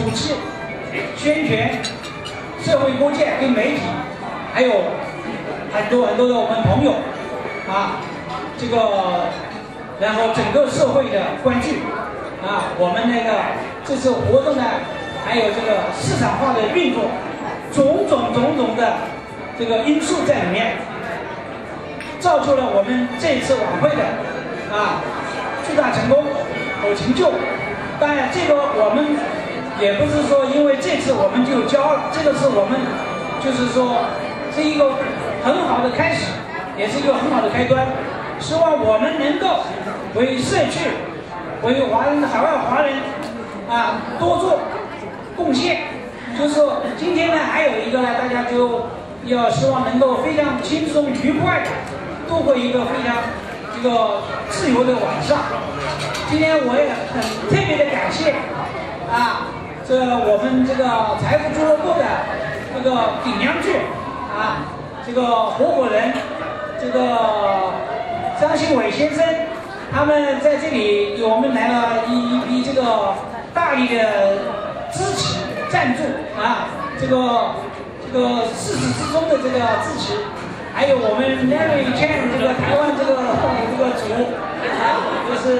主持、宣传、社会各界跟媒体，还有很多的我们朋友啊，这个然后整个社会的关注啊，我们这次活动呢，还有这个市场化的运作，种种的这个因素在里面，造就了我们这次晚会的巨大成功和成就。当然，这个我们也不是说因为这次我们就骄傲了，这个是我们就是说是一个很好的开始，也是一个很好的开端。希望我们能够为社区、为海外华人多做贡献。就是说，今天呢还有一个呢，大家就要希望能够非常轻松愉快的度过一个非常这个自由的晚上。今天我也很特别的感谢这我们这个财富俱乐部的这个顶梁柱这个合伙人这个张新伟先生，他们在这里给我们来了一笔这个大力的支持赞助这个自始至终的这个支持，还有我们 Larry Chen 这个台湾这个组就是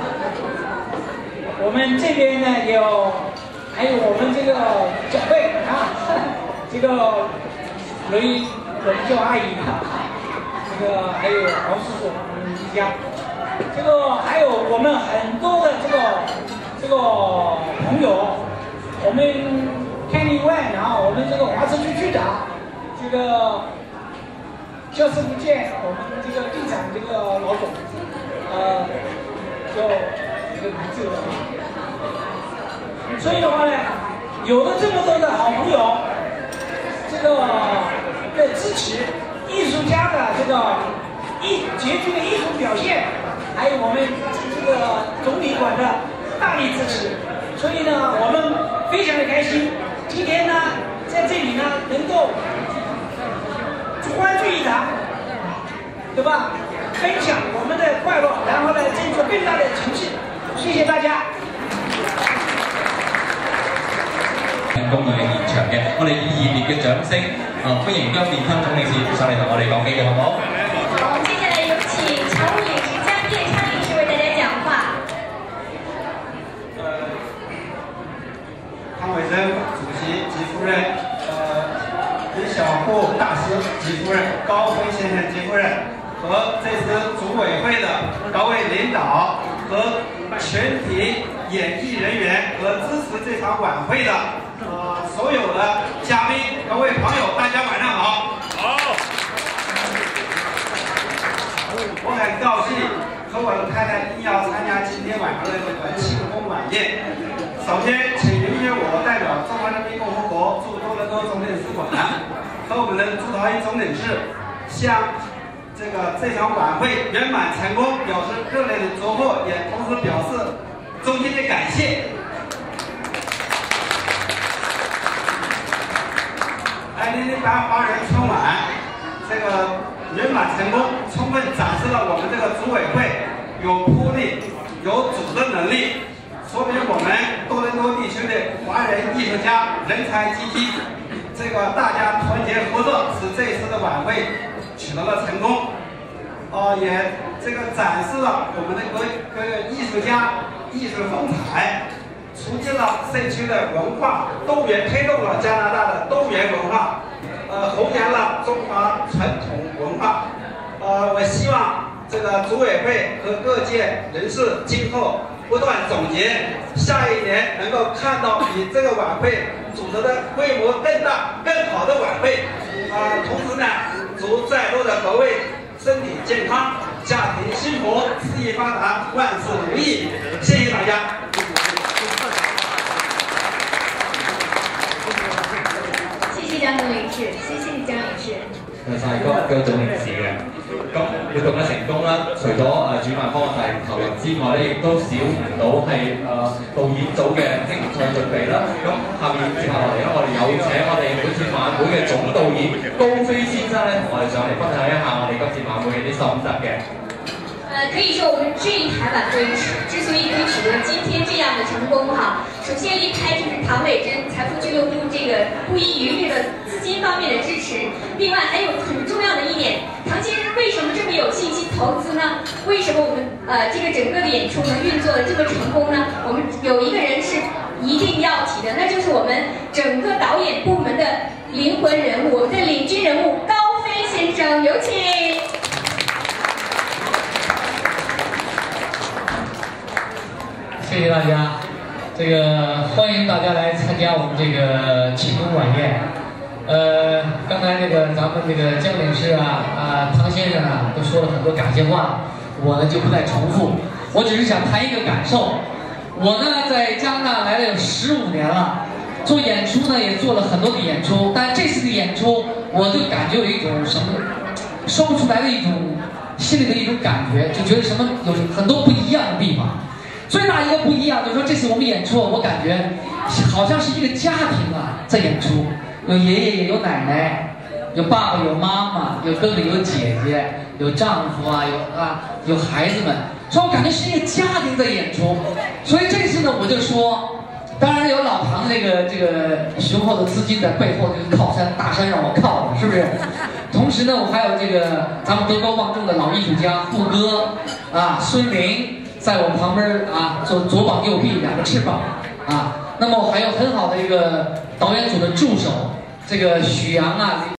我们这边呢还有我们这个长辈这个我们叫阿姨这个还有黄叔叔一家，这个还有我们很多的这个朋友，我们 Kenny Wan 我们这个华社区区长，这个教师不见我们这个地产这个老总，叫这个名字。所以的话呢，有了这么多的好朋友，这个的支持，艺术家的这个杰出的艺术表现，还有我们这个总理馆的大力支持，所以呢，我们非常的开心。今天呢，在这里呢，能够欢聚一堂，对吧？分享我们的快乐，然后呢，争取更大的成绩。谢谢大家。 成功嘅現場嘅，我哋以熱烈嘅掌聲，歡迎姜建坤總領事上嚟同我哋講幾句，好唔好？ 好，接下來有請常務領事江建昌領事為大家講話。 汤伟生主席及夫人，李小璐大师及夫人，高辉先生及夫人，和这次组委会的高位领导和全体演艺人员和支持这场晚会的所有的嘉宾，各位朋友，大家晚上好。好。我很高兴和我的太太一要参加今天晚上的这个庆功晚宴。首先，请允许我代表中华人民共和国驻多伦多总领事馆和我们的朱陶一总领事，向这场晚会圆满成功表示热烈的祝贺，也同时表示衷心的感谢。2008华人春晚这个圆满成功，充分展示了我们这个组委会有魄力、有组织能力，说明我们多伦多地区的华人艺术家人才济济，这个大家团结合作，使这一次的晚会取得了成功。也这个展示了我们的各个艺术家艺术风采，促进了社区的文化多元，推动了加拿大的多元文化，弘扬了中华传统文化。我希望这个组委会和各界人士今后不断总结，下一年能够看到比这个晚会组织的规模更大、更好的晚会。同时呢，祝在座的各位身体健康，家庭幸福，事业发达，万事如意。谢谢大家。 謝謝張總領事，謝謝張領事。 晒姜總領事嘅。咁活動嘅成功啦，除咗主辦方嘅大力投入之外咧，亦都少唔到係導演組嘅精彩準備啦。咁接下來咧，我哋有請我哋本次晚會嘅總導演高飛先生咧，同我哋上嚟分享一下我哋今次晚會嘅啲心得嘅。 可以说我们这一台晚会之所以可以取得今天这样的成功首先离不开就是唐伟珍财富俱乐部这个不遗余力的资金方面的支持。另外还有很重要的一点，唐先生为什么这么有信心投资呢？为什么我们这个整个的演出能运作的这么成功呢？我们有一个人是一定要提的，那就是我们整个导演部门的灵魂人物，我们的领军人物高飞先生，有请。 谢谢大家，这个欢迎大家来参加我们这个庆功晚宴。刚才那个咱们这个江领事唐先生都说了很多感谢话，我呢就不再重复，我只是想谈一个感受。我呢在加拿大来了有15年了，做演出呢也做了很多的演出，但这次的演出我就感觉有一种什么说不出来的一种心里的一种感觉，就觉得什么有很多不一样的地方。最大一个不一样就是说，这次我们演出，我感觉好像是一个家庭在演出，有爷爷也有奶奶，有爸爸有妈妈，有哥哥有姐姐，有丈夫有孩子们，所以我感觉是一个家庭在演出。所以这次呢，我就说，当然有老唐这个雄厚的资金在背后，这个靠山大山让我靠着，是不是？同时呢，我还有这个咱们德高望重的老艺术家傅哥孙林。在我旁边做左膀右臂2个翅膀那么我还有很好的一个导演组的助手，这个许阳